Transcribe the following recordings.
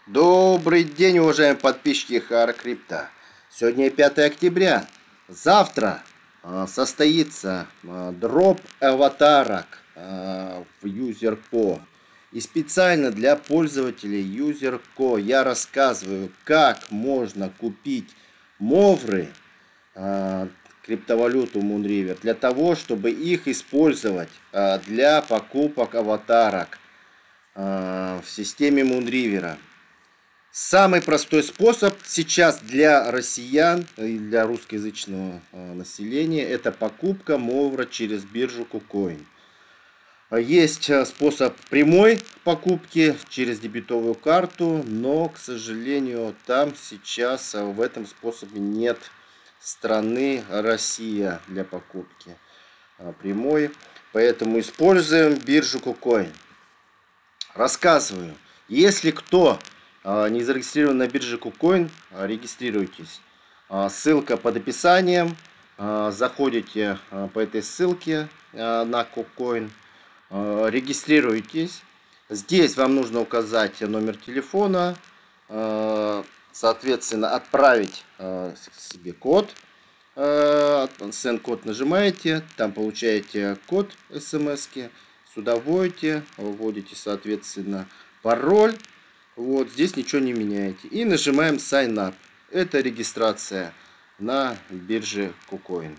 Добрый день, уважаемые подписчики HardCrypto. Сегодня 5 октября. Завтра состоится дроп аватарок в UserCo. И специально для пользователей UserCo я рассказываю, как можно купить мовры, криптовалюту Moonriver, для того, чтобы их использовать для покупок аватарок в системе Moonriver. Самый простой способ сейчас для россиян и для русскоязычного населения — это покупка мовра через биржу KuCoin. Есть способ прямой покупки через дебетовую карту, но, к сожалению, там сейчас в этом способе нет страны Россия для покупки прямой. Поэтому используем биржу KuCoin. Рассказываю. Если кто не зарегистрирован на бирже KuCoin, регистрируйтесь. Ссылка под описанием. Заходите по этой ссылке на KuCoin. Регистрируйтесь. Здесь вам нужно указать номер телефона. Соответственно, отправить себе код. Send код нажимаете. Там получаете код смс-ки. Сюда вводите, соответственно, пароль. Вот здесь ничего не меняете. И нажимаем Sign Up. Это регистрация на бирже KuCoin.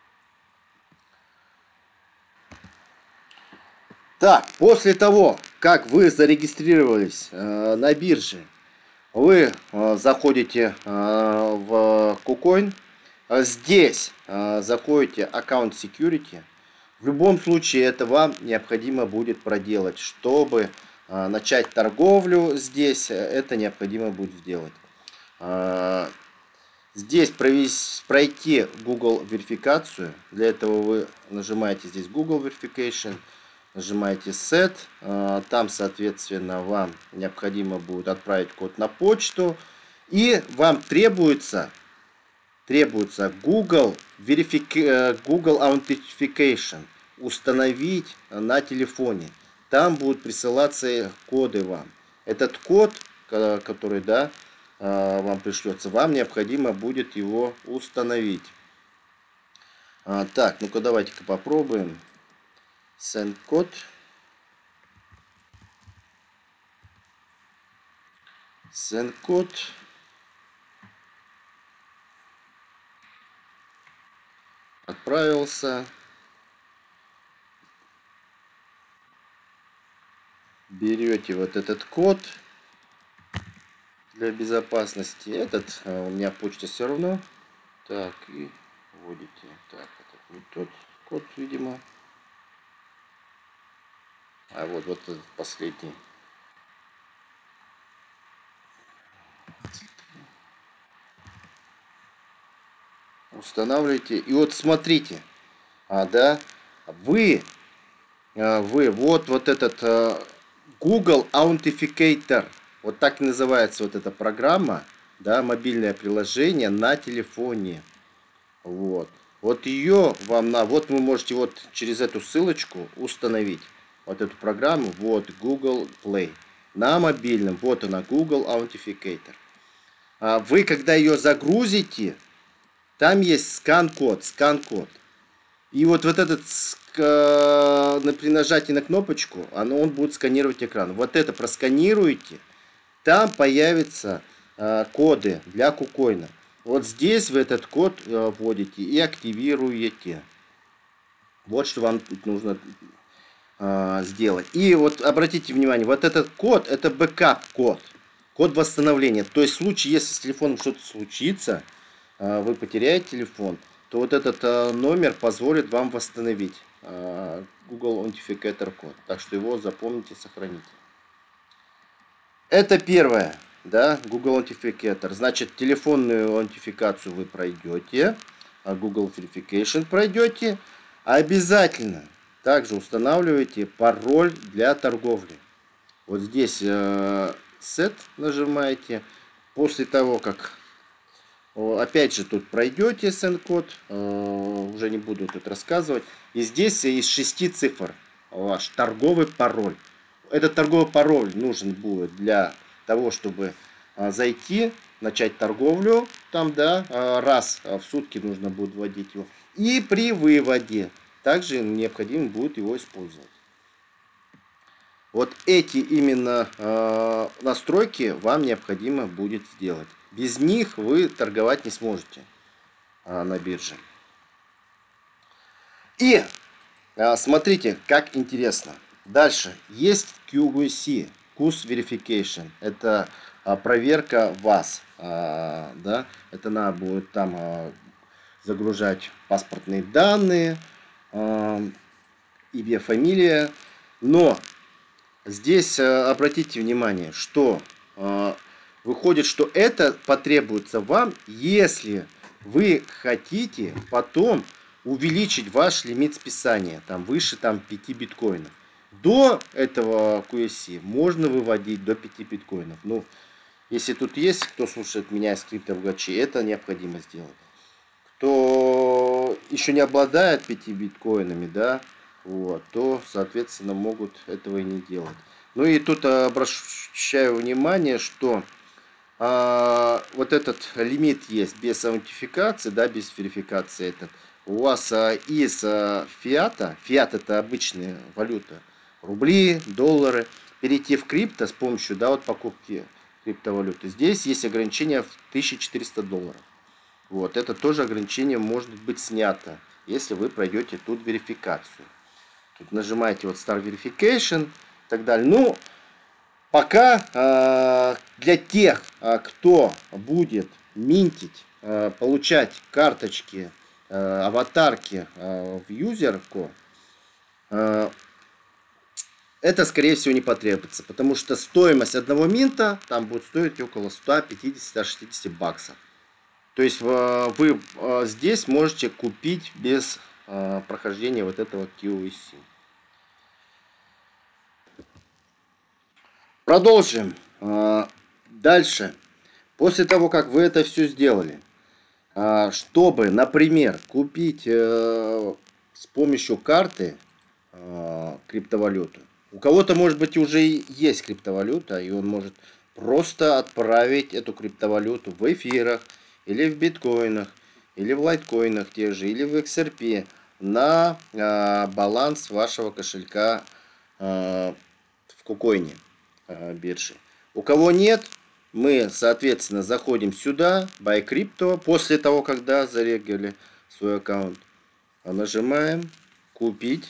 Так, после того, как вы зарегистрировались на бирже, вы заходите в KuCoin. Здесь заходите Account Security. В любом случае это вам необходимо будет проделать, чтобы начать торговлю здесь. Это необходимо будет сделать. Здесь пройти Google верификацию. Для этого вы нажимаете здесь Google Verification, нажимаете Set. Там, соответственно, вам необходимо будет отправить код на почту. И вам требуется Google Authentication установить на телефоне. Там будут присылаться коды вам. Этот код, который вам пришлется, вам необходимо будет его установить. Так, ну-ка давайте-ка попробуем. Send код. Send код. Отправился. Берете вот этот код для безопасности. Этот у меня почта все равно. Так, и вводите. Так, это не тот код, видимо. А вот этот последний. Устанавливаете. И вот смотрите. Вы вот этот Google Authenticator. Вот так и называется вот эта программа, да, мобильное приложение на телефоне. Вот ее вам вот вы можете вот через эту ссылочку установить вот эту программу. Вот Google Play на мобильном. Вот она, Google Authenticator. Вы когда ее загрузите, там есть скан-код. И вот этот при нажатии на кнопочку он будет сканировать экран. Вот это просканируете, там появятся коды для KuCoin. Вот здесь вы этот код вводите и активируете. Вот что вам тут нужно сделать. И вот обратите внимание, вот этот код — это бэкап-код. Код восстановления. То есть в случае, если с телефоном что-то случится, вы потеряете телефон, то вот этот номер позволит вам восстановить Google Authenticator код. Так что его запомните, сохраните. Это первое, да, Google Authenticator. Значит, телефонную аутентификацию вы пройдете, Google Verification пройдете. Обязательно также устанавливайте пароль для торговли. Вот здесь Set нажимаете. После того, как опять же тут пройдете Send код, уже не буду тут рассказывать. И здесь из 6 цифр ваш торговый пароль. Этот торговый пароль нужен будет для того, чтобы зайти, начать торговлю, там, да, раз в сутки нужно будет вводить его. И при выводе также необходимо будет его использовать. Вот эти именно настройки вам необходимо будет сделать. Без них вы торговать не сможете на бирже. И смотрите, как интересно. Дальше есть QVC, Use Verification. Это проверка вас. Да? Это надо будет там загружать паспортные данные, имя, фамилия. Но здесь обратите внимание, что выходит, что это потребуется вам, если вы хотите потом увеличить ваш лимит списания, там выше там 5 биткоинов. До этого QSC можно выводить до 5 биткоинов. Ну, если тут есть, кто слушает меня из криптобогачей, это необходимо сделать. Кто еще не обладает 5 биткоинами, да, вот, то, соответственно, могут этого и не делать. Ну и тут обращаю внимание, что вот этот лимит есть без аутентификации, да, без верификации. Этот у вас из фиата, фиат это обычная валюта, рубли, доллары, перейти в крипто с помощью, да, вот покупки криптовалюты. Здесь есть ограничение в 1400 долларов. Вот, это тоже ограничение может быть снято, если вы пройдете тут верификацию. Тут нажимаете вот Start Verification и так далее. Ну, пока для тех, кто будет минтить, получать карточки, аватарки в юзерку, это, скорее всего, не потребуется, потому что стоимость одного минта там будет стоить около 150-160 баксов. То есть вы здесь можете купить без прохождения вот этого QVC. Продолжим. Дальше. После того, как вы это все сделали, чтобы, например, купить с помощью карты криптовалюту, у кого-то, может быть, уже есть криптовалюта, и он может просто отправить эту криптовалюту в эфирах, или в биткоинах, или в лайткоинах тех же, или в XRP на баланс вашего кошелька в KuCoin биржи. У кого нет, мы, соответственно, заходим сюда, Buy Crypto, после того, когда зарегали свой аккаунт, нажимаем Купить.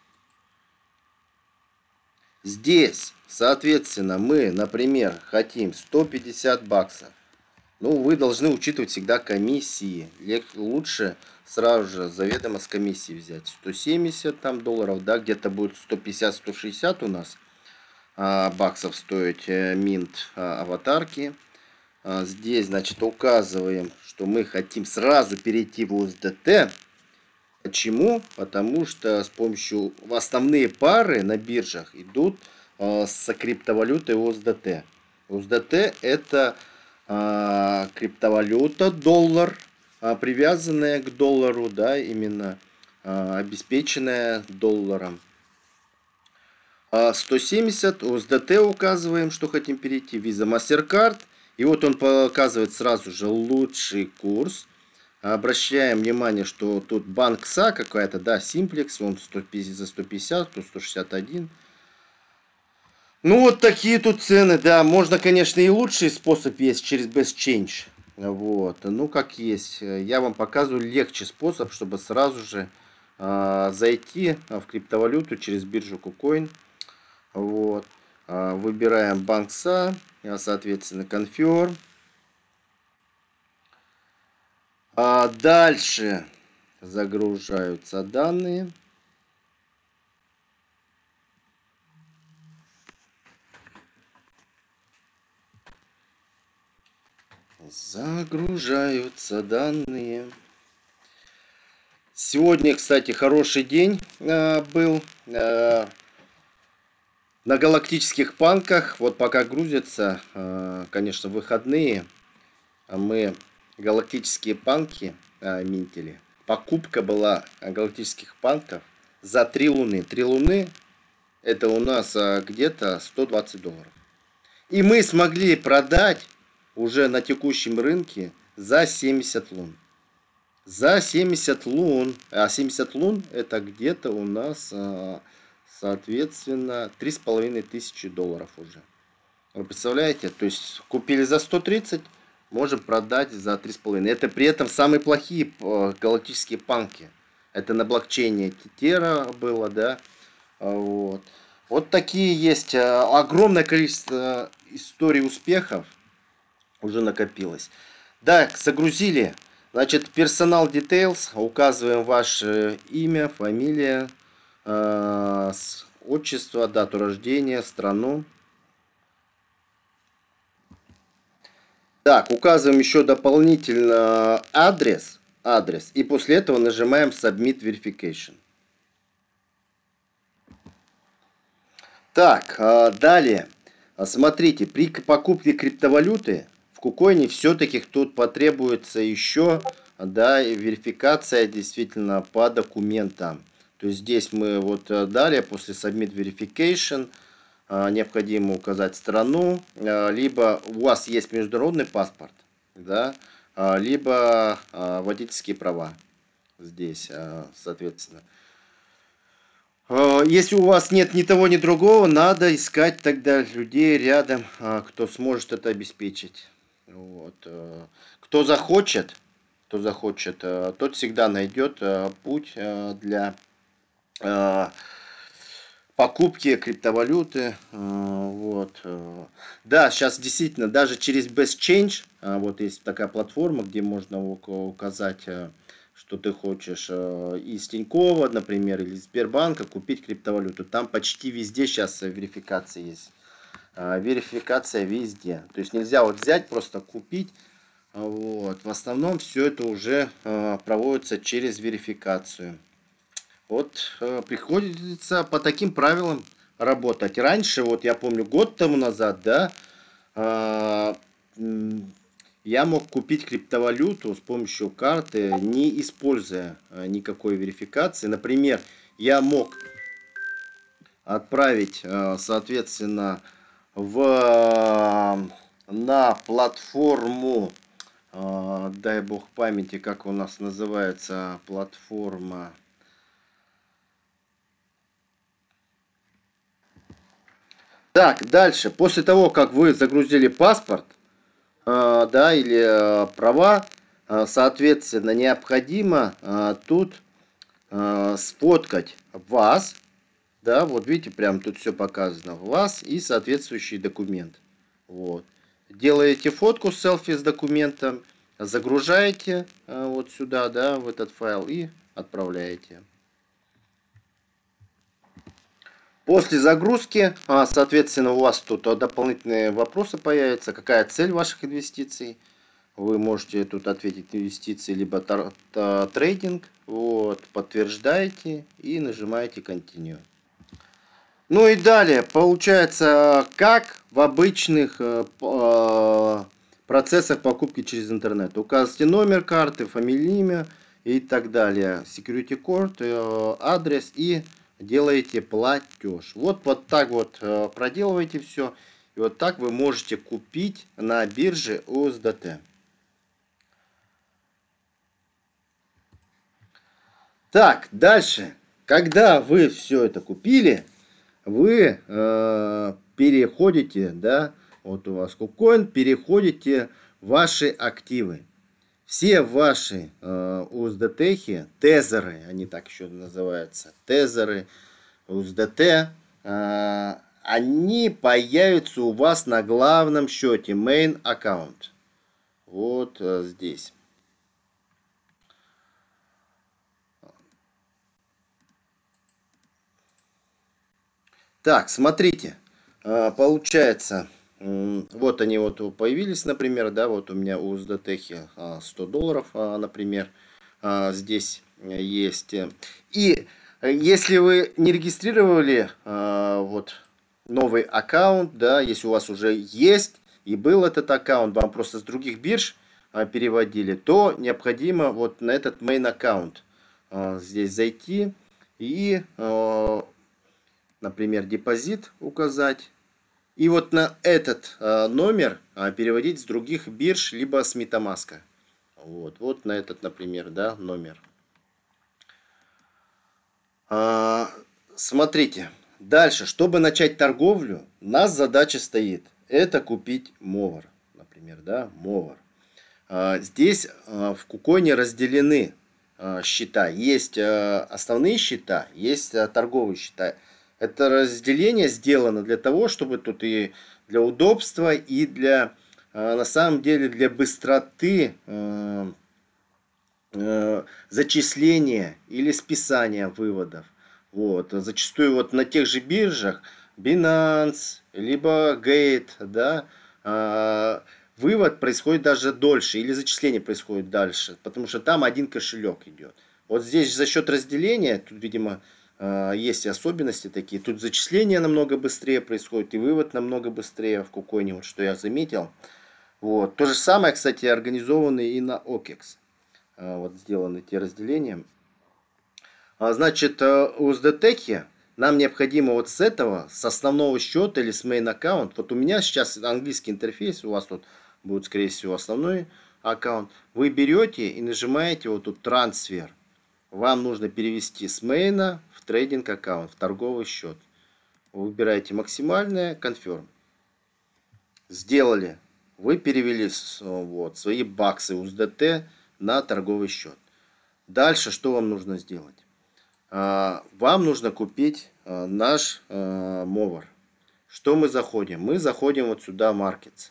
Здесь, соответственно, мы, например, хотим 150 баксов. Ну, вы должны учитывать всегда комиссии. Лучше сразу же заведомо с комиссией взять. 170 там долларов, да, где-то будет 150-160 у нас баксов стоить минт аватарки. Здесь, значит, указываем, что мы хотим сразу перейти в USDT. Почему? Потому что с помощью основные пары на биржах идут с криптовалютой USDT. USDT это криптовалюта, доллар, привязанная к доллару, да, именно обеспеченная долларом. 170 USDT указываем, что хотим перейти, Visa, MasterCard. И вот он показывает сразу же лучший курс. Обращаем внимание, что тут банк СА какая-то, да, Simplex, он 150, за 150, тут 161. Ну, вот такие тут цены, да. Можно, конечно, и лучший способ есть через Best Change. Вот, ну, как есть. Я вам показываю легче способ, чтобы сразу же зайти в криптовалюту через биржу KuCoin. Вот. Выбираем банк СА, соответственно, Confirm. Дальше загружаются данные. Загружаются данные. Сегодня, кстати, хороший день был на галактических панках. Вот пока грузятся, конечно, выходные, мы галактические панки минтили. Покупка была галактических панков за 3 луны. 3 луны это у нас где-то 120 долларов. И мы смогли продать уже на текущем рынке за 70 лун. За 70 лун. А 70 лун это где-то у нас, соответственно, 3500 долларов уже. Вы представляете? То есть купили за 130, можем продать за 3,5. Это при этом самые плохие галактические панки. Это на блокчейне Тетера было, да. Вот. Вот такие есть. Огромное количество историй успехов уже накопилось. Да, загрузили. Значит, персонал details. Указываем ваше имя, фамилия, отчество, дату рождения, страну. Так, указываем еще дополнительно адрес. И после этого нажимаем Submit Verification. Так, далее. Смотрите, при покупке криптовалюты в KuCoin все-таки тут потребуется еще, да, верификация действительно по документам. То есть здесь мы вот далее после Submit Verification необходимо указать страну, либо у вас есть международный паспорт, да, либо водительские права здесь, соответственно. Если у вас нет ни того, ни другого, надо искать тогда людей рядом, кто сможет это обеспечить. Вот. Кто захочет, тот всегда найдет путь для покупки криптовалюты. Вот. Да, сейчас действительно даже через Best Change, вот есть такая платформа, где можно указать, что ты хочешь из Тинькова, например, или из Сбербанка купить криптовалюту. Там почти везде сейчас верификация есть. Верификация везде. То есть нельзя вот взять, просто купить. Вот. В основном все это уже проводится через верификацию. Вот приходится по таким правилам работать. Раньше, вот я помню, год тому назад, да, я мог купить криптовалюту с помощью карты, не используя никакой верификации. Например, я мог отправить, соответственно, на платформу, дай бог памяти, как у нас называется платформа. Так, дальше. После того, как вы загрузили паспорт, да, или права, соответственно, необходимо тут сфоткать вас, да, вот видите, прям тут все показано, вас и соответствующий документ. Вот. Делаете фотку селфи с документом, загружаете вот сюда, да, в этот файл и отправляете. После загрузки, соответственно, у вас тут дополнительные вопросы появятся. Какая цель ваших инвестиций? Вы можете тут ответить инвестиции, либо трейдинг. Вот, подтверждаете и нажимаете Continue. Ну и далее, получается, как в обычных процессах покупки через интернет. Указывайте номер карты, фамилию, имя и так далее. Security code, адрес и делаете платеж. Вот так вот проделываете все. И вот так вы можете купить на бирже USDT. Так, дальше. Когда вы все это купили, вы переходите, да, вот у вас KuCoin, переходите в ваши активы. Все ваши USDT, тезеры, они так еще называются, тезеры, USDT, они появятся у вас на главном счете, main аккаунт. Вот здесь. Так, смотрите, получается, вот они вот появились, например, да, вот у меня у USDT 100 долларов, например, здесь есть. И если вы не регистрировали вот новый аккаунт, да, если у вас уже есть и был этот аккаунт, вам просто с других бирж переводили, то необходимо вот на этот main аккаунт здесь зайти и, например, депозит указать. И вот на этот номер переводить с других бирж, либо с MetaMask. Вот на этот, например, да, номер. Смотрите, дальше, чтобы начать торговлю, у нас задача стоит. Это купить Mover, например, да, Mover. Здесь в KuCoin разделены счета. Есть основные счета, есть торговые счета. Это разделение сделано для того, чтобы тут и для удобства, и для, на самом деле, для быстроты зачисления или списания выводов. Вот. Зачастую вот на тех же биржах Binance, либо Gate, да, вывод происходит даже дольше, или зачисление происходит дальше, потому что там один кошелек идет. Вот здесь за счет разделения, тут, видимо, есть особенности такие. Тут зачисление намного быстрее происходит, и вывод намного быстрее в KuCoin, вот что я заметил. Вот. То же самое, кстати, организовано и на OKEX. Вот сделаны те разделения. Значит, у USDT нам необходимо вот с этого, с основного счета или с main аккаунт. Вот у меня сейчас английский интерфейс, у вас тут будет, скорее всего, основной аккаунт. Вы берете и нажимаете вот тут трансфер. Вам нужно перевести с мейна в трейдинг аккаунт, в торговый счет. Вы выбираете максимальное, confirm. Сделали. Вы перевели вот, свои баксы USDT на торговый счет. Дальше что вам нужно сделать? Вам нужно купить наш Mover. Что мы заходим? Мы заходим вот сюда, Markets.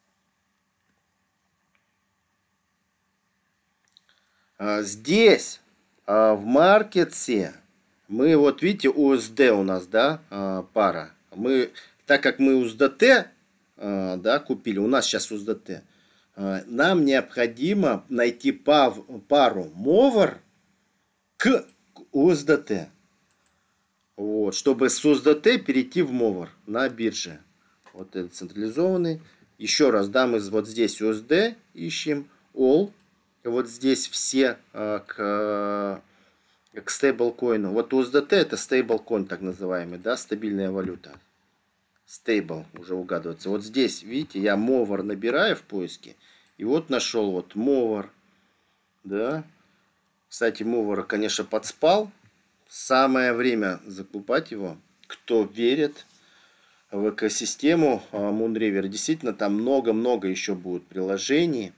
Здесь в Markets мы, вот видите, USD у нас, да, пара. Так как мы USDT, да, купили, у нас сейчас USDT, нам необходимо найти пару Mover к USDT. Вот, чтобы с USDT перейти в Mover на бирже. Вот этот централизованный. Еще раз, да, мы вот здесь USD ищем, All. Вот здесь все к стейблкоину. Вот USDT это стейблкоин, так называемый, да, стабильная валюта. Стейбл уже угадывается. Вот здесь, видите, я Mover набираю в поиске. И вот нашел вот Mover. Да. Кстати, Mover, конечно, подспал. Самое время закупать его. Кто верит в экосистему Moonriver. Действительно, там много-много еще будет приложений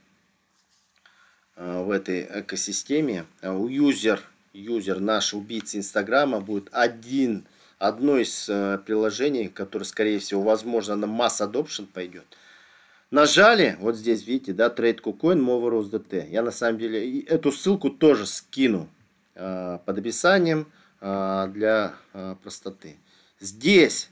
в этой экосистеме. Юзер, наш убийца Инстаграма, будет одно из приложений, которое, скорее всего, возможно, на масс adoption пойдет. Нажали, вот здесь, видите, да, Trade KuCoin, Mover USDT. Я на самом деле эту ссылку тоже скину под описанием для простоты. Здесь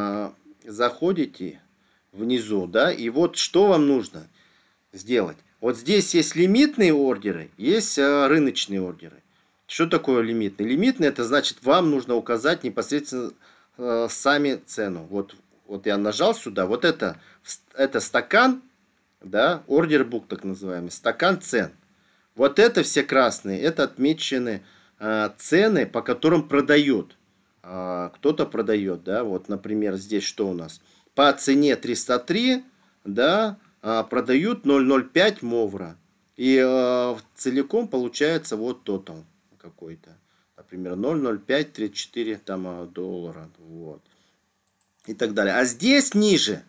заходите внизу, да, и вот что вам нужно сделать. Вот здесь есть лимитные ордеры, есть рыночные ордеры. Что такое лимитный? Лимитный это значит, вам нужно указать непосредственно сами цену. Вот я нажал сюда, вот это стакан, да, ордер бук так называемый, стакан цен. Вот это все красные, это отмечены цены, по которым продают. Кто-то продает, да, вот, например, здесь что у нас? По цене 303, да, продают 0,05 Мовра. И целиком получается вот тотал какой-то. Например, 0,0534 там доллара. Вот. И так далее. А здесь ниже,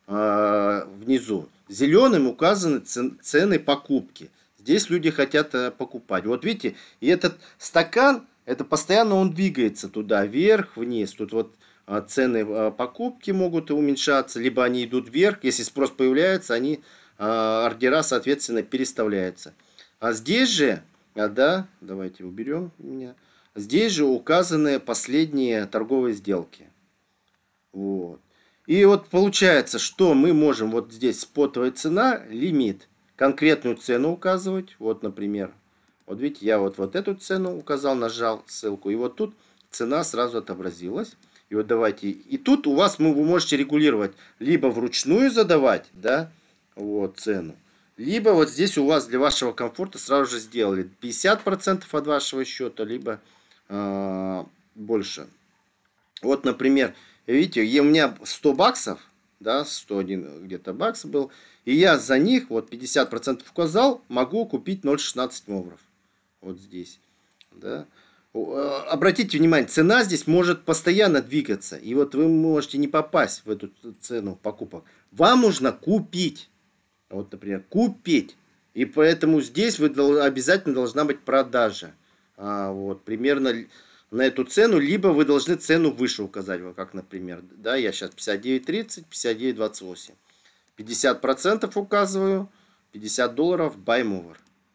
внизу, зеленым указаны цены покупки. Здесь люди хотят покупать. Вот видите, и этот стакан, это постоянно он двигается туда, вверх, вниз. Тут вот цены покупки могут уменьшаться, либо они идут вверх. Если спрос появляется, они, ордера, соответственно, переставляются. А здесь же, да, давайте уберем меня. Здесь же указаны последние торговые сделки. Вот. И вот получается, что мы можем вот здесь спотовая цена, лимит, конкретную цену указывать. Вот, например, вот видите, я вот эту цену указал, нажал ссылку. И вот тут цена сразу отобразилась. И вот давайте, и тут у вас вы можете регулировать, либо вручную задавать, да, вот цену. Либо вот здесь у вас для вашего комфорта сразу же сделали 50% от вашего счета, либо больше. Вот, например, видите, у меня 100 баксов, да, 101 где-то бакс был. И я за них, вот 50% указал, могу купить 0,16 мовров. Вот здесь, да. Обратите внимание, цена здесь может постоянно двигаться. И вот вы можете не попасть в эту цену покупок. Вам нужно купить. Вот, например, купить. И поэтому здесь вы обязательно должна быть продажа. Вот, примерно на эту цену, либо вы должны цену выше указать, вот как, например, да, я сейчас 59.30, 59.28. 50% указываю, $50, buy more.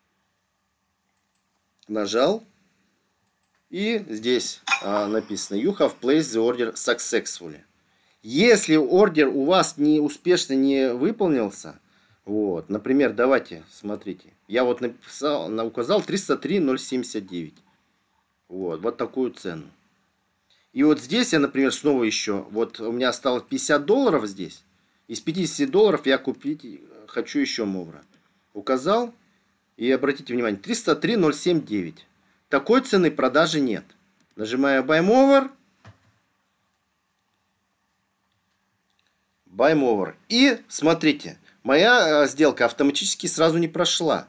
Нажал, и здесь написано You have placed the order successfully. Если ордер у вас успешно не выполнился, вот, например, давайте, смотрите, я вот указал 303.079. Вот такую цену. И вот здесь я, например, снова еще, вот у меня осталось $50 здесь. Из $50 я купить хочу еще мовра. Указал, и обратите внимание, 303.079. Такой цены продажи нет. Нажимаю Buy More. Buy More. И смотрите, моя сделка автоматически сразу не прошла.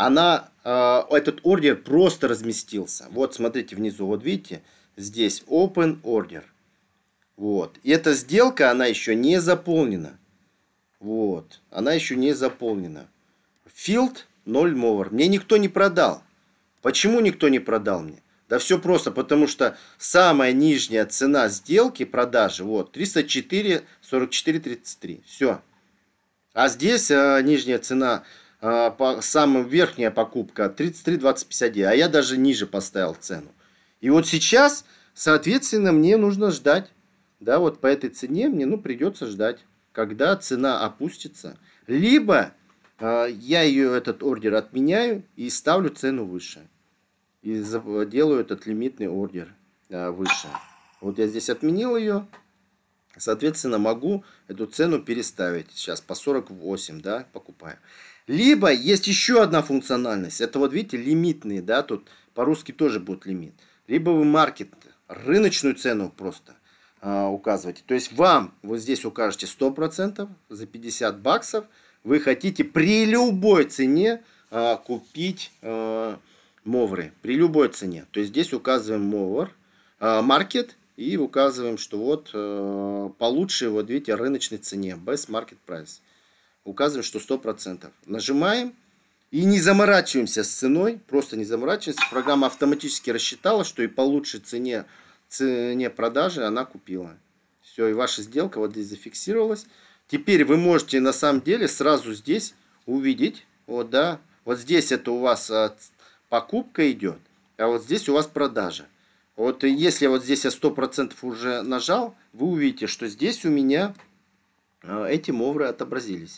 Этот ордер просто разместился. Вот смотрите внизу, вот видите, здесь Open Order. Вот. И эта сделка, она еще не заполнена. Вот. Она еще не заполнена. Field 0 Mover. Мне никто не продал. Почему никто не продал мне? Да все просто, потому что самая нижняя цена сделки, продажи, вот, 304, 44, 33. Все. А здесь нижняя цена, самая верхняя покупка, 33, 20, 51. А я даже ниже поставил цену. И вот сейчас, соответственно, мне нужно ждать. Да, вот по этой цене мне, придется ждать, когда цена опустится. Либо я этот ордер отменяю и ставлю цену выше. И делаю этот лимитный ордер выше. Вот я здесь отменил ее. Соответственно, могу эту цену переставить. Сейчас по 48, да, покупаю. Либо есть еще одна функциональность. Это вот видите, лимитные, да, тут по-русски тоже будет лимит. Либо вы маркет, рыночную цену просто указываете. То есть вам вот здесь укажете 100% за $50. Вы хотите при любой цене купить мовры. При любой цене. То есть здесь указываем мовр, маркет. И указываем, что вот по лучшей, вот видите, рыночной цене. Best Market Price. Указываем, что 100%. Нажимаем. И не заморачиваемся с ценой. Просто не заморачиваемся. Программа автоматически рассчитала, что и по лучшей цене продажи она купила. Все, и ваша сделка вот здесь зафиксировалась. Теперь вы можете на самом деле сразу здесь увидеть. Вот, да. Вот здесь это у вас покупка идет. А вот здесь у вас продажа. Вот если вот здесь я 100% уже нажал, вы увидите, что здесь у меня эти мовры отобразились.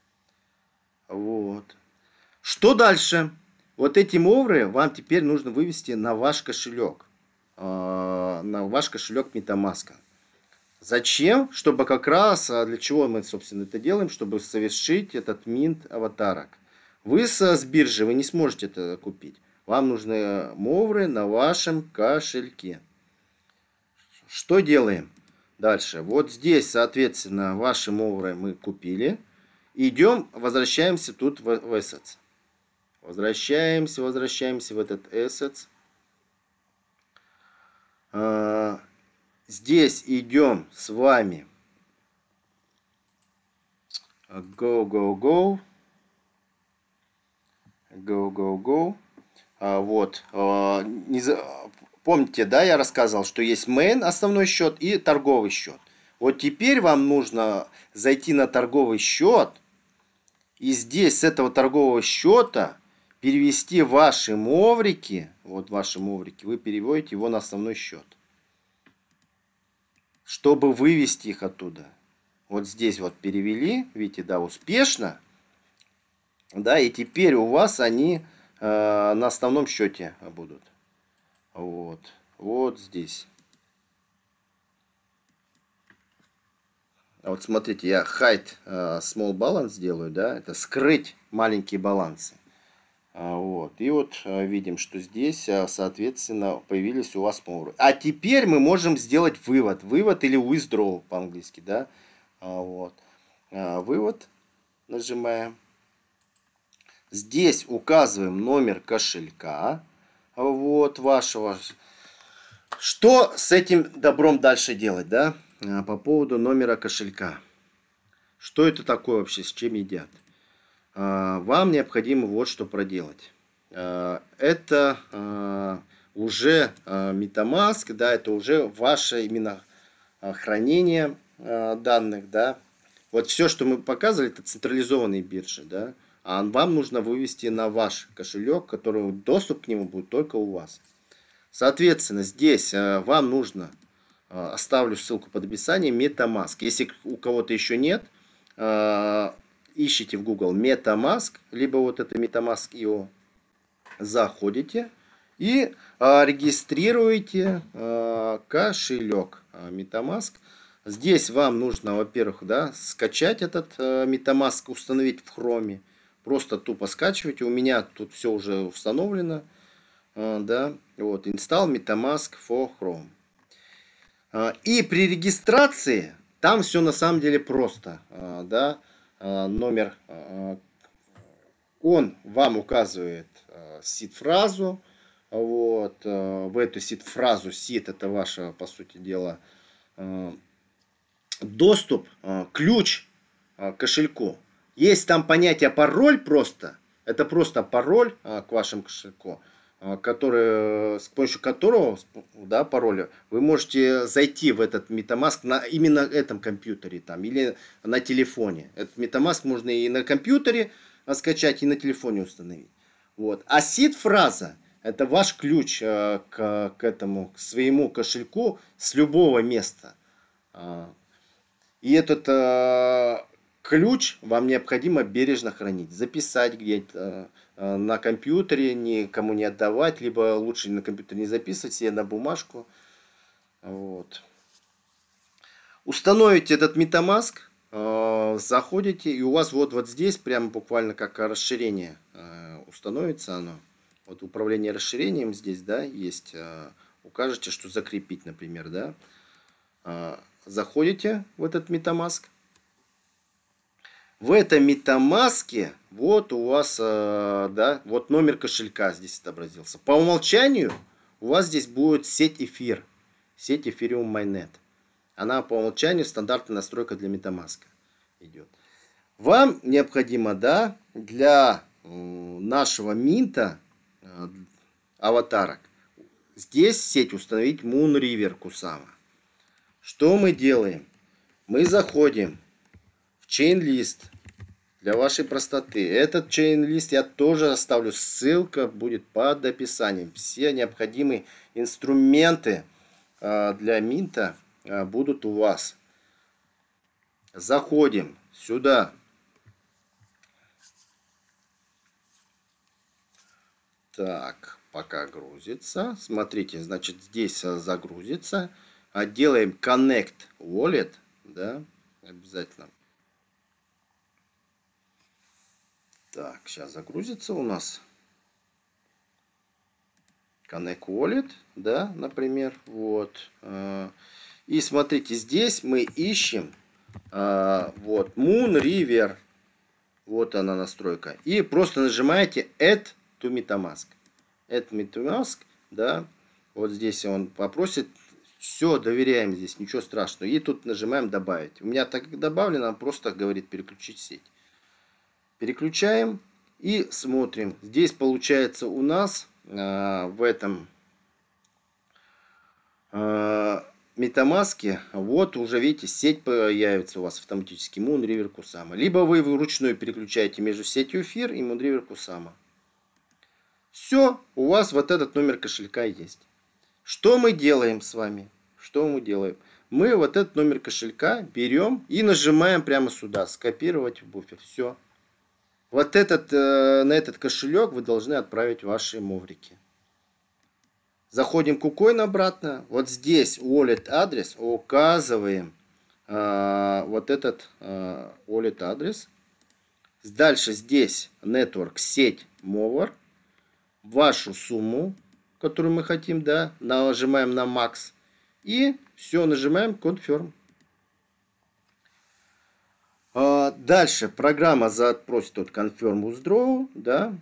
Вот. Что дальше? Вот эти мовры вам теперь нужно вывести на ваш кошелек. На ваш кошелек MetaMask. Зачем? Чтобы как раз, для чего мы, собственно, это делаем? Чтобы совершить этот минт аватарок. Вы с биржи вы не сможете это купить. Вам нужны мовры на вашем кошельке. Что делаем дальше? Вот здесь, соответственно, ваши мовры мы купили. Идем, возвращаемся тут в Assets. Возвращаемся в этот Assets. Здесь идем с вами. Go. Вот. Помните, да, я рассказывал, что есть main основной счет и торговый счет. Вот теперь вам нужно зайти на торговый счет и здесь с этого торгового счета перевести ваши моврики. Вот ваши моврики. Вы переводите его на основной счет. Чтобы вывести их оттуда. Вот здесь вот перевели. Видите, да, успешно. Да, и теперь у вас они на основном счете будут. Вот здесь. Вот смотрите, я hide small balance делаю, да, это скрыть маленькие балансы. Вот. И вот видим, что здесь, соответственно, появились у вас мовры. А теперь мы можем сделать вывод. Вывод или withdraw по-английски, да. Вот. Вывод нажимаем. Здесь указываем номер кошелька. Вот вашего. Что с этим добром дальше делать, да? По поводу номера кошелька. Что это такое вообще, с чем едят? Вам необходимо вот что проделать. Это уже MetaMask, да, это уже ваше именно хранение данных, да. Вот все, что мы показывали, это централизованные биржи, да. А вам нужно вывести на ваш кошелек, который доступ к нему будет только у вас. Соответственно, здесь вам нужно, оставлю ссылку под описанием, MetaMask. Если у кого-то еще нет, ищите в Google MetaMask, либо вот это MetaMask.io, заходите и регистрируете кошелек MetaMask. Здесь вам нужно, во-первых, да, скачать этот MetaMask, установить в Chrome. Просто тупо скачивайте. У меня тут все уже установлено. Да, вот, install MetaMask for Chrome. И при регистрации там все на самом деле просто. Да, номер, он вам указывает сид-фразу. Вот, в эту сид-фразу, сид это ваше, по сути дела, доступ, ключ к кошельку. Есть там понятие пароль просто. Это просто пароль к вашему кошельку, который, с помощью которого, да, пароля, вы можете зайти в этот MetaMask на именно этом компьютере там, или на телефоне. Этот MetaMask можно и на компьютере скачать, и на телефоне установить. Вот. А сид-фраза — это ваш ключ к этому, к своему кошельку с любого места. И этот ключ вам необходимо бережно хранить, записать где-то на компьютере, никому не отдавать, либо лучше на компьютере не записывать, себе на бумажку. Вот. Установите этот MetaMask, заходите, и у вас вот здесь прямо буквально как расширение установится оно. Вот управление расширением здесь, да, есть. Укажете, что закрепить, например, да. Заходите в этот MetaMask. В этом MetaMask вот у вас, да, вот номер кошелька здесь отобразился. По умолчанию у вас здесь будет сеть эфир, сеть Ethereum Mainnet. Она по умолчанию стандартная настройка для MetaMask идет. Вам необходимо, да, для нашего минта аватарок здесь сеть установить Moonriver Kusama. Что мы делаем? Мы заходим в ChainList. Для вашей простоты. Этот ChainList я тоже оставлю. Ссылка будет под описанием. Все необходимые инструменты для минта будут у вас. Заходим сюда. Так, пока грузится. Смотрите, значит, здесь загрузится. Делаем Connect Wallet. Да, обязательно. Так, сейчас загрузится у нас Connect Wallet, да, например, вот. И смотрите, здесь мы ищем вот Moonriver, вот она настройка, и просто нажимаете Add to MetaMask. Add MetaMask, да, вот здесь он попросит, все, доверяем здесь, ничего страшного, и тут нажимаем добавить. У меня так как добавлено, просто говорит переключить сеть. Переключаем и смотрим. Здесь получается у нас в этом MetaMask, вот уже видите, сеть появится у вас автоматически Moonriver Kusama. Либо вы вручную переключаете между сетью эфир и Moonriver Kusama. Все, у вас вот этот номер кошелька есть. Что мы делаем с вами? Что мы делаем? Мы вот этот номер кошелька берем и нажимаем прямо сюда, скопировать в буфер. Все. Вот этот, на этот кошелек вы должны отправить ваши моврики. Заходим в KuCoin обратно. Вот здесь wallet адрес указываем вот этот wallet адрес. Дальше здесь network, сеть Mover. Вашу сумму, которую мы хотим, да, нажимаем на max. И все, нажимаем Confirm. Дальше программа запросит тут Confirm Withdraw, да.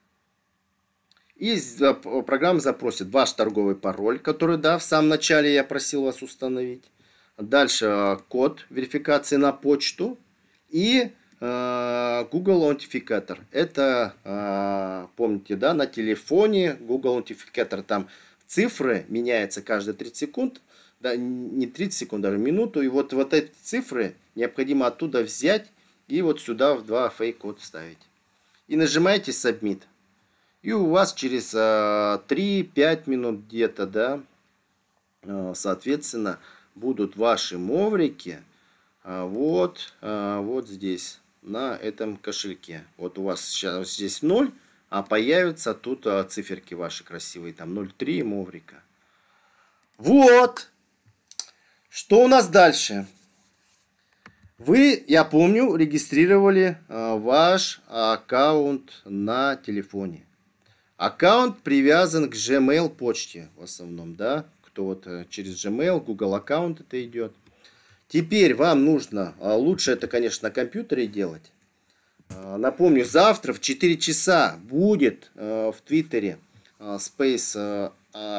И программа запросит ваш торговый пароль, который, да, в самом начале я просил вас установить. Дальше код верификации на почту и Google Authenticator. Это, помните, да, на телефоне Google Authenticator, там цифры меняются каждые 30 секунд, да, не 30 секунд, даже минуту. И вот эти цифры необходимо оттуда взять и вот сюда в 2FA код вставить. И нажимаете Submit. И у вас через 3-5 минут где-то, да, соответственно, будут ваши моврики вот здесь, на этом кошельке. Вот у вас сейчас здесь 0, а появятся тут циферки ваши красивые, там 0,3 моврика. Вот. Что у нас дальше? Вы, я помню, регистрировали ваш аккаунт на телефоне. Аккаунт привязан к Gmail почте в основном, да? Кто вот через Gmail, Google аккаунт это идет. Теперь вам нужно, лучше это, конечно, на компьютере делать. Напомню, завтра в 4 часа будет в Твиттере Space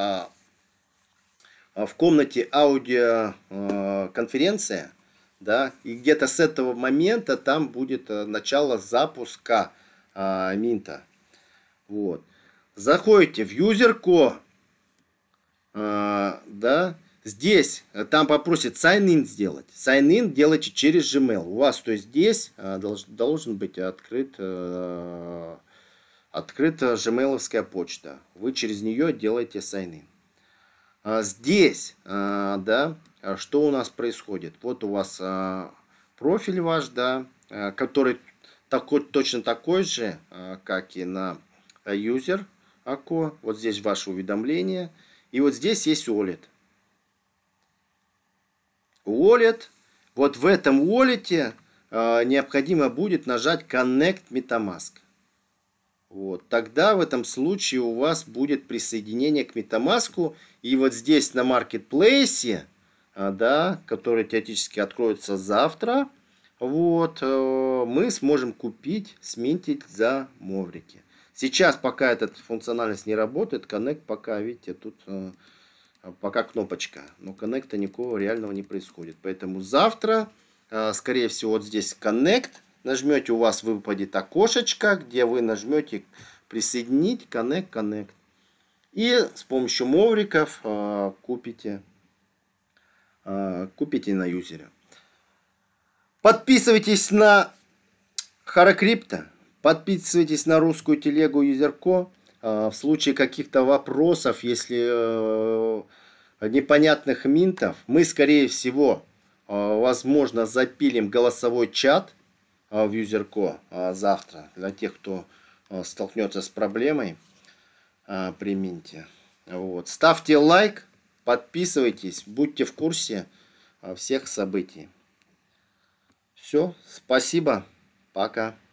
в комнате аудиоконференция, да, и где-то с этого момента там будет начало запуска Минта. Вот. Заходите в User.co, да, здесь, там попросит sign-in сделать. Sign-in делайте через Gmail. У вас, то есть здесь должен быть открыта Gmail-овская почта. Вы через нее делаете sign-in. Здесь, да, что у нас происходит? Вот у вас профиль ваш, да, который точно такой же, как и на User.co. Вот здесь ваше уведомление. И вот здесь есть Wallet. Wallet. Вот в этом Wallet необходимо будет нажать Connect MetaMask. Вот. Тогда в этом случае у вас будет присоединение к MetaMask. И вот здесь на Marketplace, да, который теоретически откроется завтра, вот, мы сможем купить, сминтить за моврики. Сейчас пока эта функциональность не работает, Connect пока, видите, тут пока кнопочка. Но коннекта никакого реального не происходит. Поэтому завтра, скорее всего, вот здесь Connect. Нажмете, у вас выпадет окошечко, где вы нажмете присоединить, Connect. И с помощью мовриков купите на юзере. Подписывайтесь на Харакрипто. Подписывайтесь на русскую телегу User.co. В случае каких-то вопросов, если непонятных минтов, мы, скорее всего, возможно, запилим голосовой чат в User.co завтра. Для тех, кто столкнется с проблемой при минте. Вот. Ставьте лайк, подписывайтесь, будьте в курсе всех событий. Все, спасибо, пока.